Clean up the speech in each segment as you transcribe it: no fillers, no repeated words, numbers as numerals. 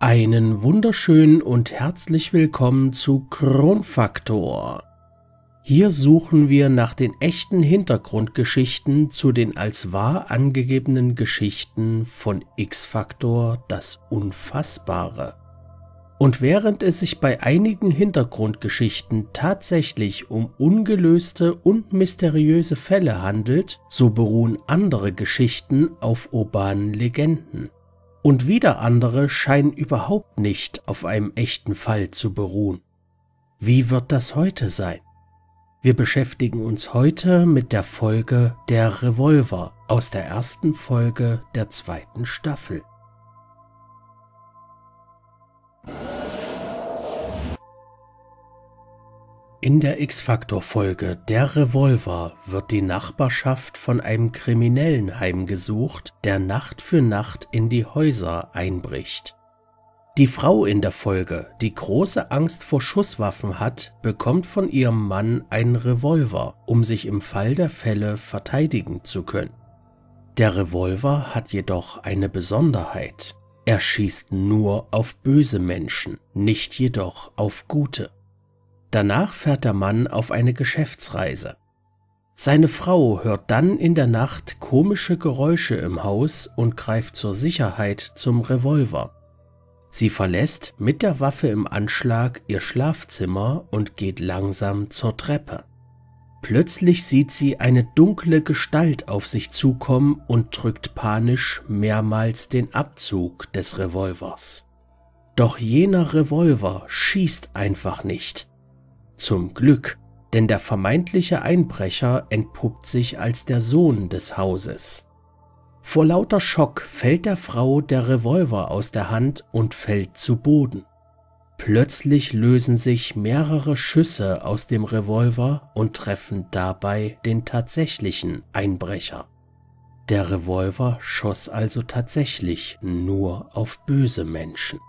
Einen wunderschönen und herzlich willkommen zu Kronfaktor. Hier suchen wir nach den echten Hintergrundgeschichten zu den als wahr angegebenen Geschichten von X-Factor das Unfassbare. Und während es sich bei einigen Hintergrundgeschichten tatsächlich um ungelöste und mysteriöse Fälle handelt, so beruhen andere Geschichten auf urbanen Legenden. Und wieder andere scheinen überhaupt nicht auf einem echten Fall zu beruhen. Wie wird das heute sein? Wir beschäftigen uns heute mit der Folge Der Revolver aus der ersten Folge der zweiten Staffel. In der X-Factor-Folge Der Revolver wird die Nachbarschaft von einem Kriminellen heimgesucht, der Nacht für Nacht in die Häuser einbricht. Die Frau in der Folge, die große Angst vor Schusswaffen hat, bekommt von ihrem Mann einen Revolver, um sich im Fall der Fälle verteidigen zu können. Der Revolver hat jedoch eine Besonderheit. Er schießt nur auf böse Menschen, nicht jedoch auf gute. Danach fährt der Mann auf eine Geschäftsreise. Seine Frau hört dann in der Nacht komische Geräusche im Haus und greift zur Sicherheit zum Revolver. Sie verlässt mit der Waffe im Anschlag ihr Schlafzimmer und geht langsam zur Treppe. Plötzlich sieht sie eine dunkle Gestalt auf sich zukommen und drückt panisch mehrmals den Abzug des Revolvers. Doch jener Revolver schießt einfach nicht. Zum Glück, denn der vermeintliche Einbrecher entpuppt sich als der Sohn des Hauses. Vor lauter Schock fällt der Frau der Revolver aus der Hand und fällt zu Boden. Plötzlich lösen sich mehrere Schüsse aus dem Revolver und treffen dabei den tatsächlichen Einbrecher. Der Revolver schoss also tatsächlich nur auf böse Menschen.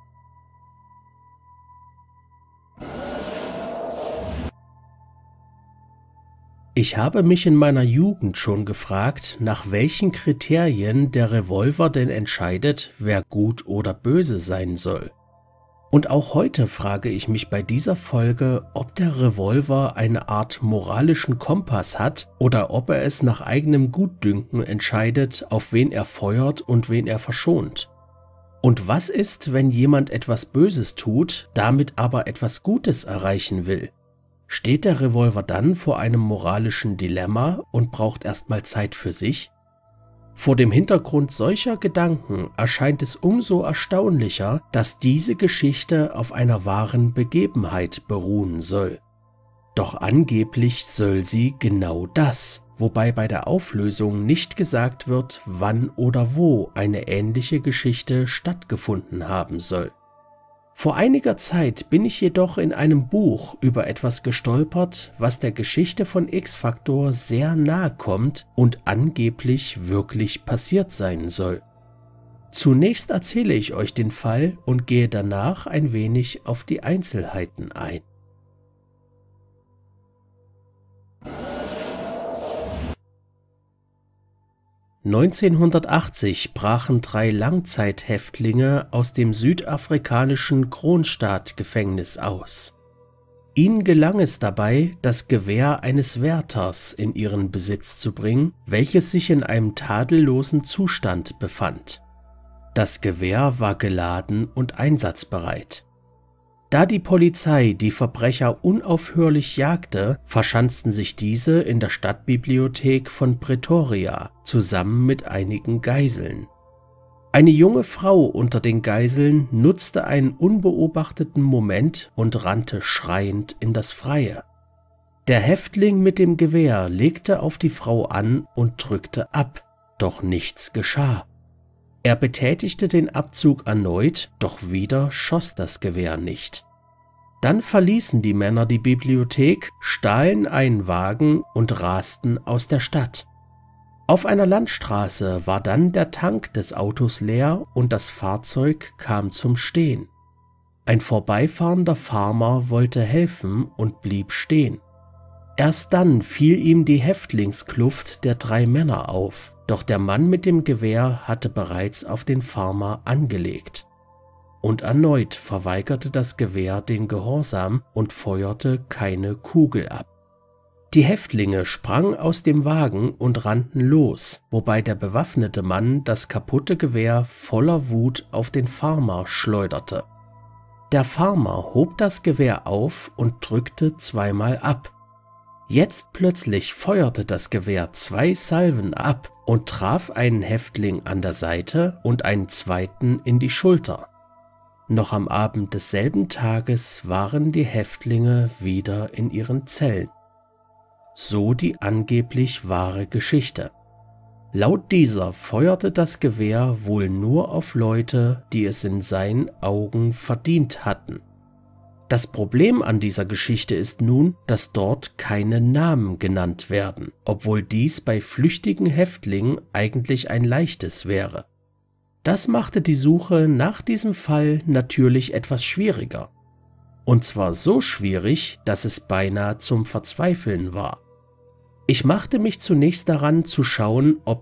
Ich habe mich in meiner Jugend schon gefragt, nach welchen Kriterien der Revolver denn entscheidet, wer gut oder böse sein soll. Und auch heute frage ich mich bei dieser Folge, ob der Revolver eine Art moralischen Kompass hat oder ob er es nach eigenem Gutdünken entscheidet, auf wen er feuert und wen er verschont. Und was ist, wenn jemand etwas Böses tut, damit aber etwas Gutes erreichen will? Steht der Revolver dann vor einem moralischen Dilemma und braucht erstmal Zeit für sich? Vor dem Hintergrund solcher Gedanken erscheint es umso erstaunlicher, dass diese Geschichte auf einer wahren Begebenheit beruhen soll. Doch angeblich soll sie genau das, wobei bei der Auflösung nicht gesagt wird, wann oder wo eine ähnliche Geschichte stattgefunden haben soll. Vor einiger Zeit bin ich jedoch in einem Buch über etwas gestolpert, was der Geschichte von X-Factor sehr nahe kommt und angeblich wirklich passiert sein soll. Zunächst erzähle ich euch den Fall und gehe danach ein wenig auf die Einzelheiten ein. (1980) brachen 3 Langzeithäftlinge aus dem südafrikanischen Kroonstad-Gefängnis aus. Ihnen gelang es dabei, das Gewehr eines Wärters in ihren Besitz zu bringen, welches sich in einem tadellosen Zustand befand. Das Gewehr war geladen und einsatzbereit. Da die Polizei die Verbrecher unaufhörlich jagte, verschanzten sich diese in der Stadtbibliothek von Pretoria zusammen mit einigen Geiseln. Eine junge Frau unter den Geiseln nutzte einen unbeobachteten Moment und rannte schreiend in das Freie. Der Häftling mit dem Gewehr legte auf die Frau an und drückte ab, doch nichts geschah. Er betätigte den Abzug erneut, doch wieder schoss das Gewehr nicht. Dann verließen die Männer die Bibliothek, stahlen einen Wagen und rasten aus der Stadt. Auf einer Landstraße war dann der Tank des Autos leer und das Fahrzeug kam zum Stehen. Ein vorbeifahrender Farmer wollte helfen und blieb stehen. Erst dann fiel ihm die Häftlingskluft der 3 Männer auf, doch der Mann mit dem Gewehr hatte bereits auf den Farmer angelegt. und erneut verweigerte das Gewehr den Gehorsam und feuerte keine Kugel ab. Die Häftlinge sprangen aus dem Wagen und rannten los, wobei der bewaffnete Mann das kaputte Gewehr voller Wut auf den Farmer schleuderte. Der Farmer hob das Gewehr auf und drückte zweimal ab. Jetzt plötzlich feuerte das Gewehr 2 Salven ab und traf einen Häftling an der Seite und einen zweiten in die Schulter. Noch am Abend desselben Tages waren die Häftlinge wieder in ihren Zellen. So die angeblich wahre Geschichte. Laut dieser feuerte das Gewehr wohl nur auf Leute, die es in seinen Augen verdient hatten. Das Problem an dieser Geschichte ist nun, dass dort keine Namen genannt werden, obwohl dies bei flüchtigen Häftlingen eigentlich ein leichtes wäre. Das machte die Suche nach diesem Fall natürlich etwas schwieriger. Und zwar so schwierig, dass es beinahe zum Verzweifeln war. Ich machte mich zunächst daran zu schauen, ob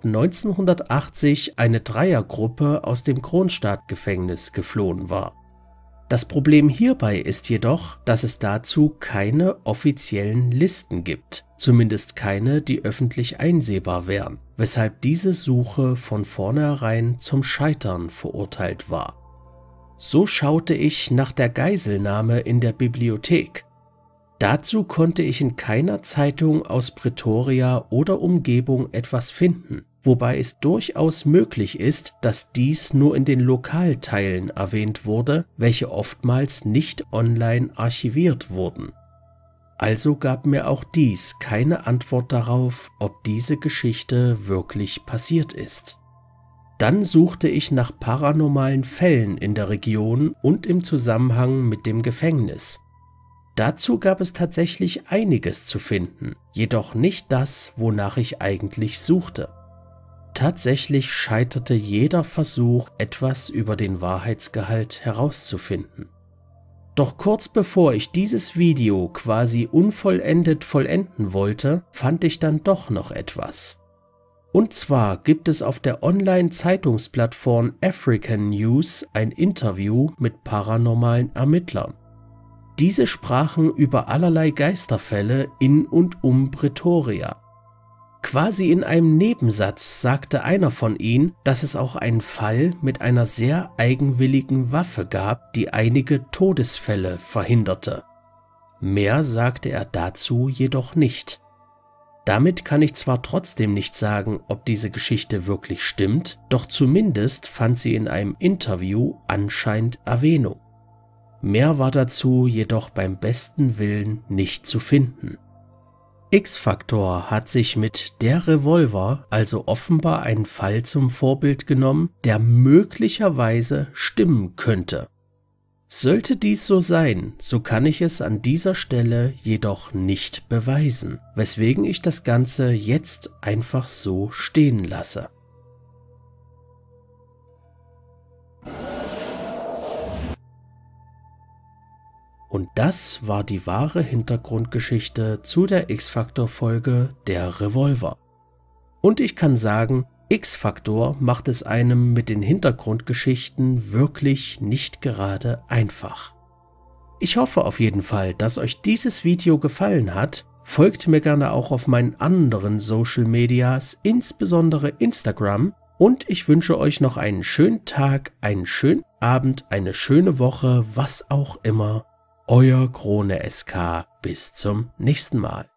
1980 eine Dreiergruppe aus dem Kronstadtgefängnis geflohen war. Das Problem hierbei ist jedoch, dass es dazu keine offiziellen Listen gibt, zumindest keine, die öffentlich einsehbar wären, weshalb diese Suche von vornherein zum Scheitern verurteilt war. So schaute ich nach der Geiselnahme in der Bibliothek. Dazu konnte ich in keiner Zeitung aus Pretoria oder Umgebung etwas finden, wobei es durchaus möglich ist, dass dies nur in den Lokalteilen erwähnt wurde, welche oftmals nicht online archiviert wurden. Also gab mir auch dies keine Antwort darauf, ob diese Geschichte wirklich passiert ist. Dann suchte ich nach paranormalen Fällen in der Region und im Zusammenhang mit dem Gefängnis. Dazu gab es tatsächlich einiges zu finden, jedoch nicht das, wonach ich eigentlich suchte. Tatsächlich scheiterte jeder Versuch, etwas über den Wahrheitsgehalt herauszufinden. Doch kurz bevor ich dieses Video quasi unvollendet vollenden wollte, fand ich dann doch noch etwas. Und zwar gibt es auf der Online-Zeitungsplattform African News ein Interview mit paranormalen Ermittlern. Diese sprachen über allerlei Geisterfälle in und um Pretoria. Quasi in einem Nebensatz sagte einer von ihnen, dass es auch einen Fall mit einer sehr eigenwilligen Waffe gab, die einige Todesfälle verhinderte. Mehr sagte er dazu jedoch nicht. Damit kann ich zwar trotzdem nicht sagen, ob diese Geschichte wirklich stimmt, doch zumindest fand sie in einem Interview anscheinend Erwähnung. Mehr war dazu jedoch beim besten Willen nicht zu finden. X-Factor hat sich mit Der Revolver also offenbar einen Fall zum Vorbild genommen, der möglicherweise stimmen könnte. Sollte dies so sein, so kann ich es an dieser Stelle jedoch nicht beweisen, weswegen ich das Ganze jetzt einfach so stehen lasse. Und das war die wahre Hintergrundgeschichte zu der X-Factor-Folge Der Revolver. Und ich kann sagen, X-Factor macht es einem mit den Hintergrundgeschichten wirklich nicht gerade einfach. Ich hoffe auf jeden Fall, dass euch dieses Video gefallen hat. Folgt mir gerne auch auf meinen anderen Social Medias, insbesondere Instagram. Und ich wünsche euch noch einen schönen Tag, einen schönen Abend, eine schöne Woche, was auch immer. Euer Krone SK. Bis zum nächsten Mal.